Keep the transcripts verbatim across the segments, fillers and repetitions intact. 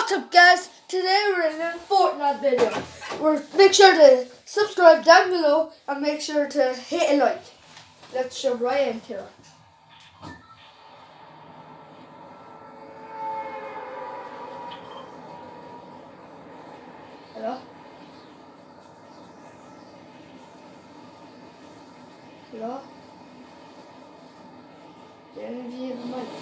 What's up, guys? Today we're in a Fortnite video. We're make sure to subscribe down below and make sure to hit a like. Let's jump right into it. Hello? Hello? The energy of the mic.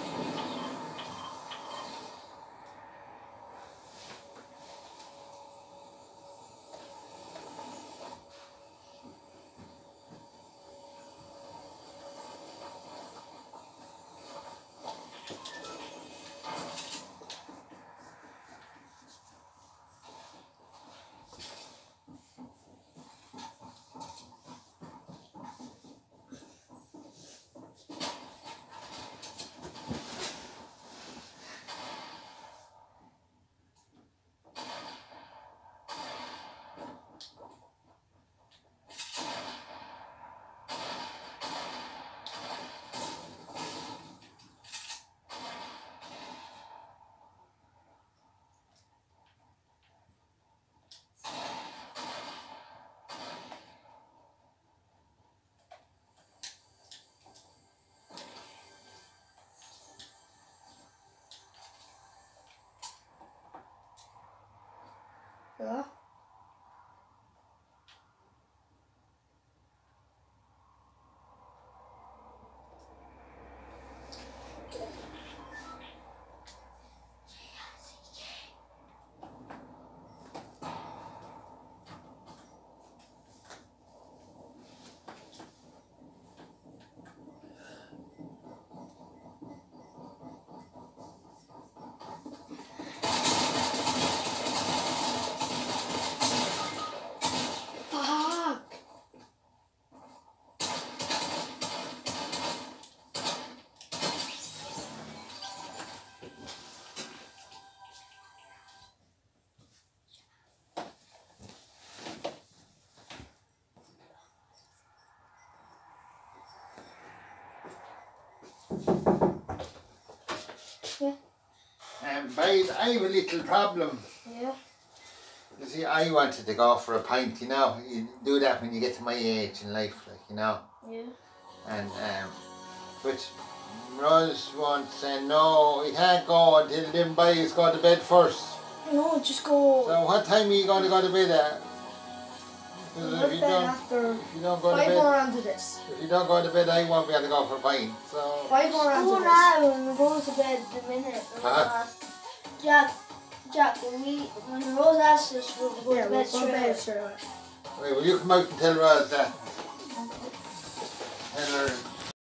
Hello? Yeah. Um, babe, I have a little problem. Yeah. You see, I wanted to go for a pint, you know. You do that when you get to my age in life, like, you know. Yeah. And, um, but Rose wants saying, no, you can't go until them boys go to bed first. No, just go. So what time are you going to go to bed at? We'll If you, don't, after if you don't go five to bed, more rounds of this. if you don't go to bed, I won't be able to go for a pint. So Five more rounds Go of this. now and go to bed the minute. Huh? Jack, Jack, when we when Rose asks us, we'll go Yeah, to we'll bed go to straight bed away. straight away. wait, will you come out and tell Rose that?